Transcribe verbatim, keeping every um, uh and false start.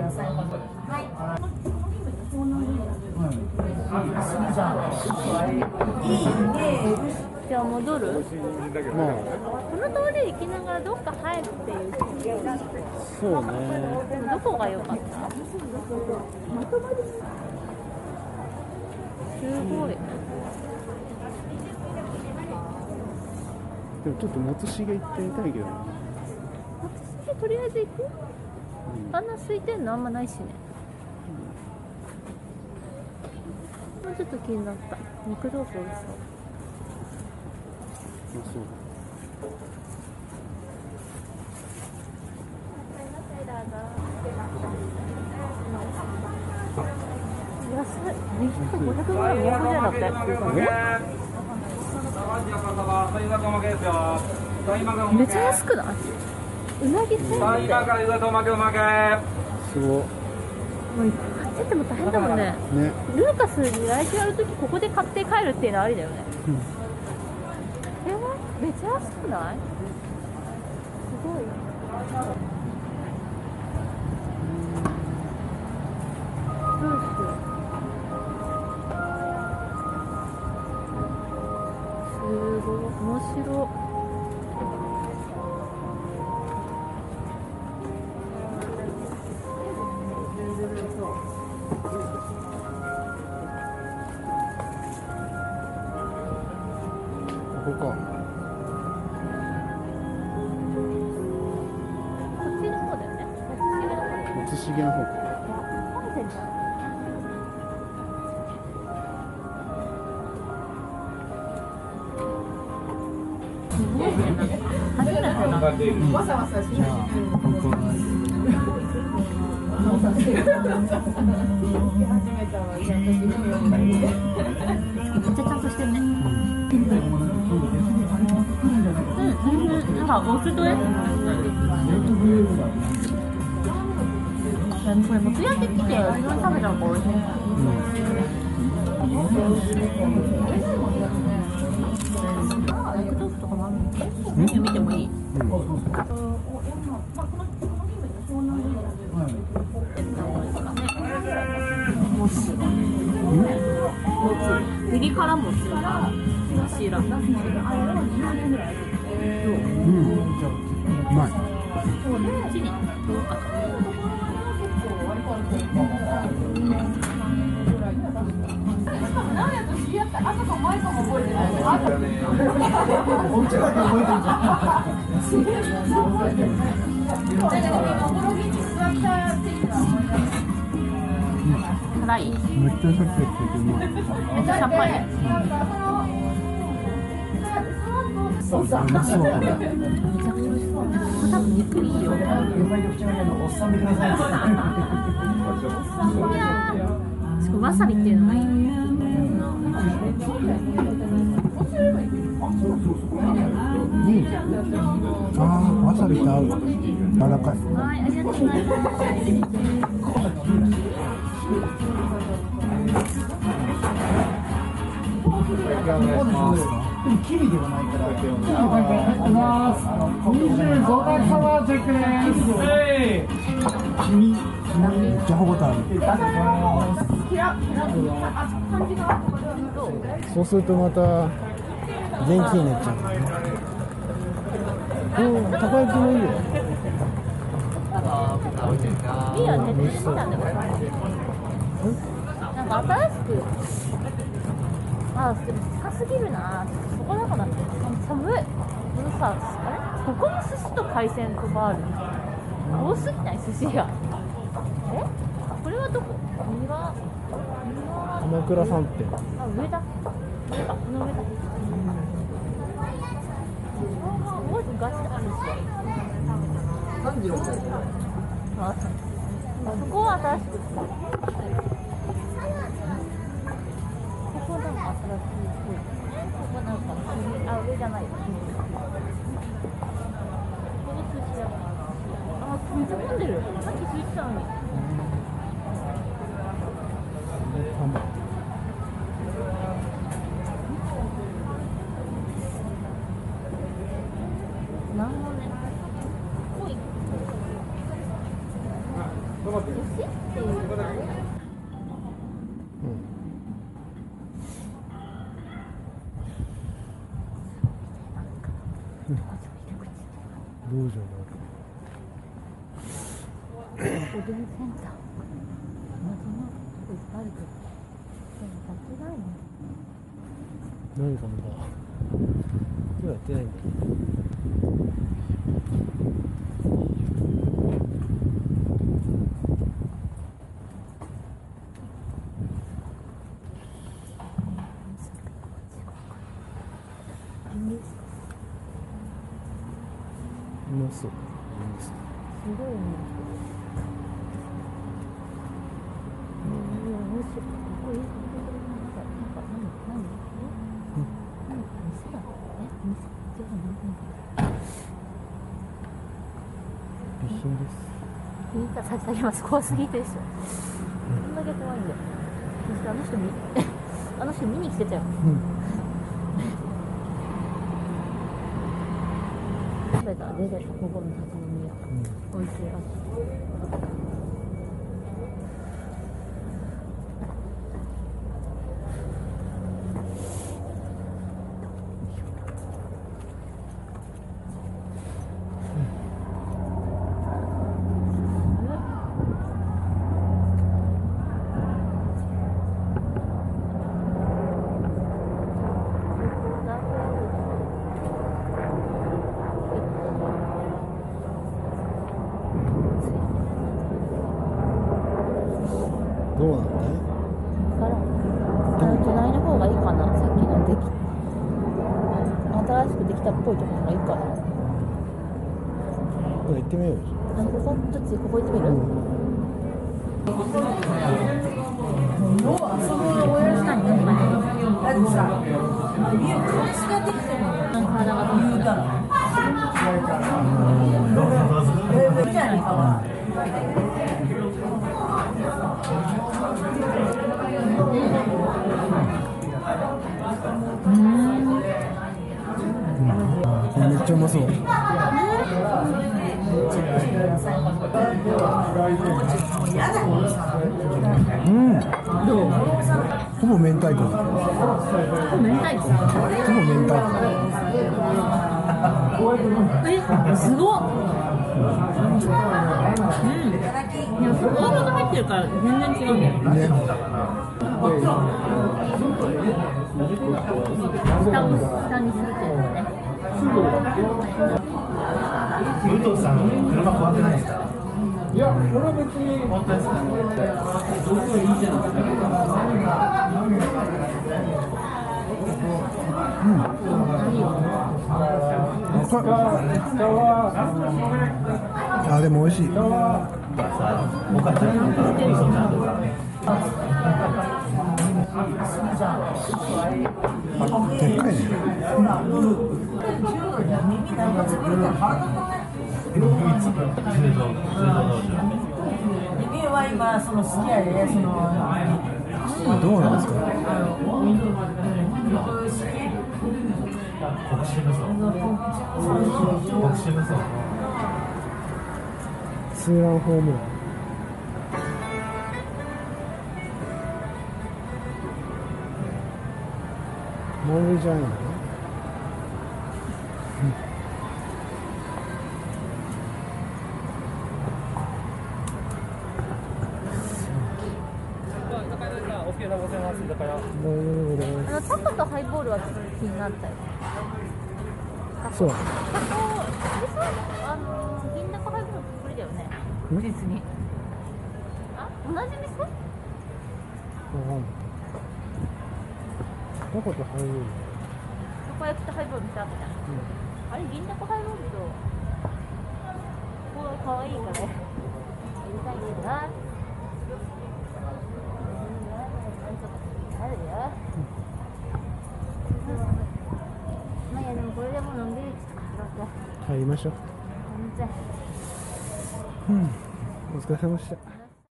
じゃあ戻る？ もうこの通り行きながらどっか入るっていう。 そうね。 どこが良かった？すごい。 でもちょっと松重行ってみたいけどな。 松重とりあえず行く？うん、あんな空いてんのあんまないしね。うん、もうちょっと気になった。肉豆腐美味しそう。 あ、そう。 安い。にひゃく、ごひゃくグラムにひゃくえんだって。めっちゃ安くない？うなぎせんべい。 すごい。 もういっぱい買ってても大変だもんね。ね。ルーカスに来週やるときここで買って帰るっていうのはありだよね。うん、えー、めっちゃ安くない？すごい。どうしよう。すごい面白い。 ここか。 こっちの方だよね。 松重の方か。 混んでんじゃん。すごいね。初めてだ。わさわさしない。めっちゃちゃんとしてるね。うん、なんかお酢とね。これもつ焼き来て、後ろに食べたのが美味しい。肉豆腐とかもあるの？メニュー見てもいい？もつ。ピリ辛もつ。柱。 うん、うまい。 こっちにどうかな。辛い？ めっちゃシャキシャキしててうまい。 めっちゃさっぱり。 うまそうこれ。 めちゃくちゃ美味しそう。多分肉いいよ。しかもわさびっていうのがいい。 うん、ああ、わさびと合う。柔らかい。 はい、ありがとうございます。 キリではないから。にじゅうごがサワージェックです。 めっちゃ歯ごたえある。そうするとまた元気になっちゃう。うん、たこ焼きもいいよ。 いいよね、出てきたんだよ。なんか新しく。あ、でも高すぎるな。そこだから寒い。このさ、あれ？ここの寿司と海鮮とかある。多すぎない寿司が。え？これはどこ？庭。 鎌倉さんって。 あ、上だ。上か、この上だ。すごいガチあるし。あ、そこは新しく。ここなんか新しい。ここなんか、あ、上じゃない。この寿司屋。あ、めっちゃ混んでる。さっき空いてたのに。なんもね。 っていうのがね。 道場がおでんセンター。謎のとこいっぱいあるけど。でも間違いない。 何かまだ今日やってないんだ。うまそう。 すごいね。うん、面白い。ここいい。なんか、なんか、何、何、え、何、店だ。え、店、じゃあ、何、 備品です。 何。いいか、差し上げます。怖すぎてでしょ。こんだけ怖いんだよ。そして、あの人見、あの人見に来てたよ。食べたら出てた、ここの立ち飲み屋。美味しいらしい。 どうなんだい？ からあの隣の方がいいかな。さっきのでき新しくできたっぽいところがいいかな。 行ってみようよ。 あここどっちここ行ってみる？体がどうだろこれめっちゃうまそう。うん。 どう？ ほぼ明太子。 明太子。 ほぼ明太子。 え、すごっ。うん。いや、そぼろが入ってるから全然違うんだよ。 ね。 下を下にするっていうのね。 武藤さん、車怖くないですか？ いや、俺は別に本当ですか？ どこいいじゃないですあ、でも美味しい。 僕はちゃんと味噌ちゃんとか。 でっかいね。 君は今その好きやで、そのどうなんですか？ 国士無双。国士無双。 ツーランホームラン。満塁じゃないんだね。 あのタコとハイボールはちょっと気になったよ。 そう。 タコ、あれさ、あの銀だこハイボールこれだよね。別に。あ、同じ店？ わかんない。タコとハイボール。 たこ焼きとハイボール店あったじゃん。あれ銀だこハイボールとここかわいいからやりたいけどな。あるよ。まあいやでもこれでものんびりちょっと帰ろうぜ。 帰りましょう。 全然。 うん。お疲れ様でした。